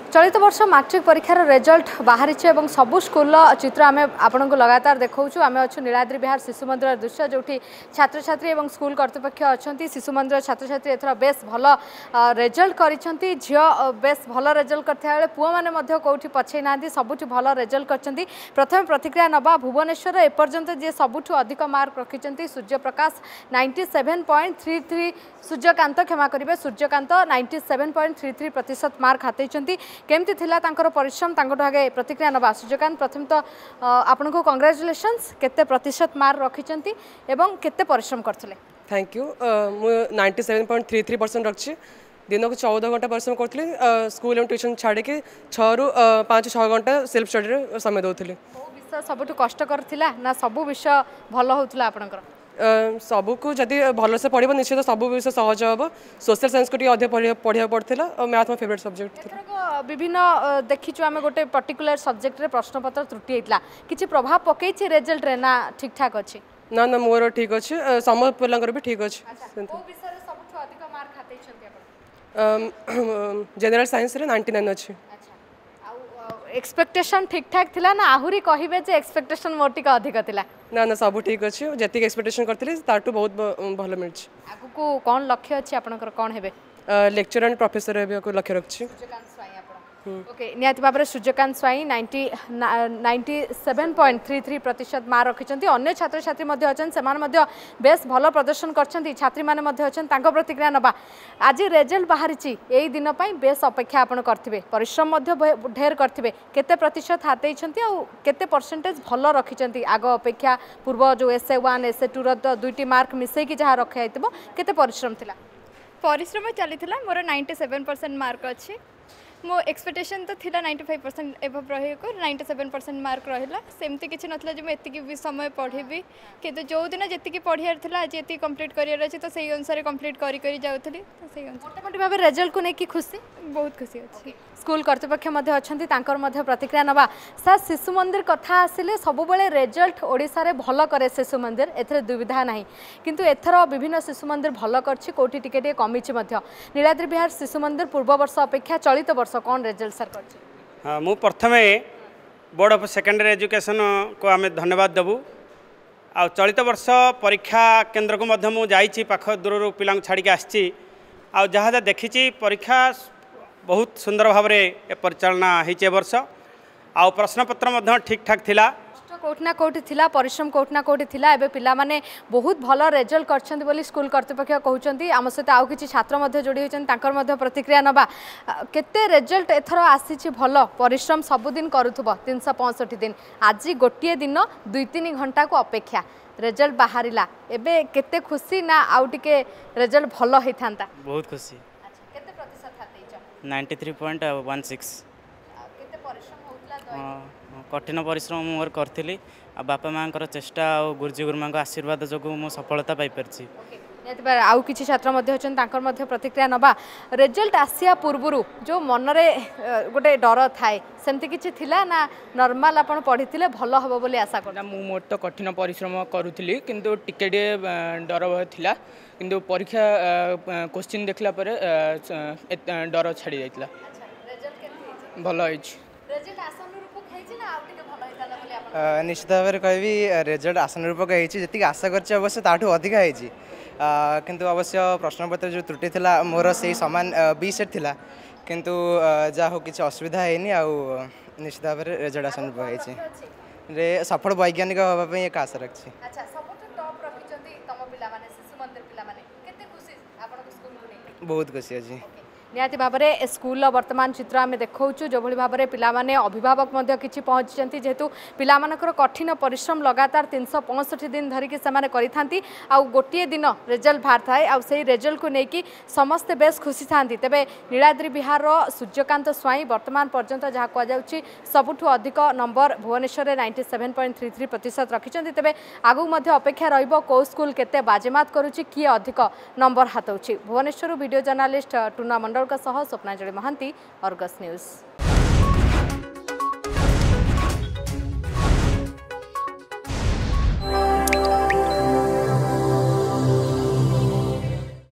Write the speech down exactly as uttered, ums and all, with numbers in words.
चलित वर्ष मैट्रिक परीक्षार रिजल्ट बाहरी और सबू स्कूल चित्र आम आपण को लगातार देखा आम अच्छु नीलाद्रि विहार शिशु मंदिर दृश्य जो छात्र छात्री और स्कूल कर्तृपक्ष अच्छा शिशु मंदिर छात्र छात्री एथर बेस भल रिजल्ट कर झी बेस भल रिजल्ट कर पुआ मैंने कौटी पछे ना सबुठ भल रिजल्ट कर प्रथम प्रतिक्रिया नवा भुवनेश्वर एपर्यंत जी सबुठ अधिक मार्क रखिंट Suryaprakash ninety seven point three three Suryakant क्षमा करेंगे Suryakant ninety seven point three three प्रतिशत मार्क हाथई केमती थिला तांकर परिश्रम तांकर आगे प्रतिक्रिया नवा सूर्यकांत प्रथम तो आपन को कांग्रेचुलेशंस केते प्रतिशत मार्क रखिचंती एवं केते परिश्रम करथिले थैंक यू मु ninety seven point three three percent रखछि दिन को चौदह घंटा परिश्रम करथिले स्कूल एवं ट्यूशन छाड़ी के छह रु पाँच छह घंटा सेल्फ स्टडी रे समय दोथिले ओ विषय सबटु कष्ट करथिला ना सब विषय भलो होतला आपनकर सबको जदि भल से पढ़ निश्चित सब विषय सहज हम सोशल साइंस को अधिक पढ़ा पड़ता और मैथ मो फेवरेट सब्जेक्ट विभिन्न देखीचु आम गोटे पर्टिकुलर सब्जेक्ट रे प्रश्न पत्र त्रुटि होता किसी प्रभाव पकई रिजल्ट रे ना ठीक ठाक अच्छी ना ना मोर ठीक अच्छे सम पिला भी ठीक अच्छे जनरल साइंस रे नाइंटी नाइन अच्छी एक्सपेक्टेशन ठीक ठाक थिला ना आहुरी कहिबे जे एक्सपेक्टेशन मोर टिका अधिक थिला ना ना सब ठीक अच्छे जति एक्सपेक्टेशन करथिले ताटू बहुत भल मिलछि आगु को कोन लक्ष्य अछि आपनकर कोन हेबे लेक्चर एंड प्रोफेसर हेबे को लक्ष्य रखछि ओके निहाती भाव में Suryakant Swain ninety ninety seven point three three प्रतिशत मार्क रखिंट अन्य छात्र छात्री अच्छा बेस भल प्रदर्शन कर छात्री मैंने प्रतिक्रिया नवा आज रिजल्ट बाहरी यही दिन बेस अपेक्षा आपड़ करेंगे परिश्रम ढेर करेंगे केते प्रतिशत हाथई केते परसेंटेज भल रखिंट आग अपेक्षा पूर्व जो S A one S A two रुईट मार्क मिसेकी जहाँ रखा केते परिश्रम थिला परिश्रम चली मोर नाइंटी सेवेन परसेंट मार्क अच्छी मो एक्सपेक्टेशन तो थिला नाइंटी फाइव परसेंट एभव रहे को नाइंटी सेवेन परसेंट मार्क रहा सेमती किसी नथला जो एतिकी भी समय पढ़ी किंतु जो दिन जी पढ़ियार था आज ये कंप्लीट करियर अच्छी तो सही अनुसार कंप्लीट करी करी जाऊली तो सही मोटामोटी भाव रिजल्ट को लेकिन खुशी बहुत खुशी अच्छी स्कूल कर्तृपक्ष अच्छा प्रतिक्रिया नवा सर शिशु मंदिर कथा आसिले सब रिजल्ट ओडिशा रे भल करे शिशु मंदिर एथरे दुविधा नहीं किंतु एथर विभिन्न शिशु मंदिर भल करछि कोठी टिके टिके कमिछि मध्य नीलाद्रि विहार शिशु मंदिर पूर्व वर्ष अपेक्षा चलित वर्ष कौन रिजल्ट सर करछि हां मु प्रथमे बोर्ड ऑफ सेकेंडरी एजुकेशन को आम धन्यवाद देबू आ चलित वर्ष परीक्षा केन्द्र को मध्य मु जाइछि पाख दूर पिला छाड़ी के आछि आ जहाँ देखी परीक्षा बहुत सुंदर भाव में परिचालना होती वर्ष आ प्रश्नपत्र ठीक ठाक थिला कोठी ना कोठी थिला परिश्रम कोठी ना कोठी थिला एबे पिला माने बहुत भल रिजल्ट करछन्ती बोली स्कूल कर्तृपक्ष कहउछन्ती आम सहित आउ किछि छात्र मध्ये जोड़ी होछन तांकर मध्ये प्रतिक्रिया नबा केते रिजल्ट एथरो आसीछि भल परिश्रम सब दिन करूथबो तीन सौ पैंसठ दिन आज गोटिए दिन दुई तीन घंटा को अपेक्षा रिजल्ट बाहरिला एबे केते खुशी ना आउ टिके रिजल्ट भल हेथांता बहुत खुशी अच्छा केते प्रतिशत हातैछ ninety three point one six केते परिश्रम होतला कठिन परिश्रम मोर करी आ बापा माँ चेष्टा और गुरुजी गुरुमा आशीर्वाद जो मु सफलता पाई आउ किछि छात्र प्रतिक्रिया नवा रिजल्ट आसिया पूर्व जो मनरे गोटे डर थाए सेमती किछि थिला ना नॉर्मल आपण पढ़िथिले भल हबो बोली आशा कर मु मोर तो कठिन परिश्रम करूथली किंतु टिके डर भय थिला किंतु परीक्षा क्वेश्चन देखला पर डर छाड़ी जाइतला भल होइछ निश्चित भाव में कहि रिजल्ट आशानुरूपक जी आशा कर अवश्य ताठू अधिक होती किंतु अवश्य प्रश्नपत्र जो त्रुटि थी मोर से सामान बी सेट थिला किंतु जहाँ हो किसी असुविधा है निश्चित भाव में रिजल्ट आशानुरूपक होती सफल वैज्ञानिक हाँपाई एक आशा रखी बहुत खुशी अच्छी निहाती भाव में स्कूल वर्तमान चित्र आम देखा जो भाव में पिलाने अभिभावक किसी पहुँची जेहेतु पिलामानकर कठिन परिश्रम लगातार तीन सौ पैंसठ दिन धरिकी से गोटे दिन रिजल्ट बाहर थाए आ से रिजल्ट को लेकिन समस्ते बेस खुशी था तेरे नीलाद्रि विहार सूर्यकांत स्वाई वर्तमान पर्यंत जहाँ कहुच्छी सबुठ अधिक नंबर भुवनेश्वर में ninety seven point three three प्रतिशत रखिंट तेरे आगू अपेक्षा रौ स्कूल केते बाजेमात करुच्ची किए अधिक नंबर हाथौछि Bhubaneswar video journalist Tuna Mandal Swapnanjali Mahanti Argus news.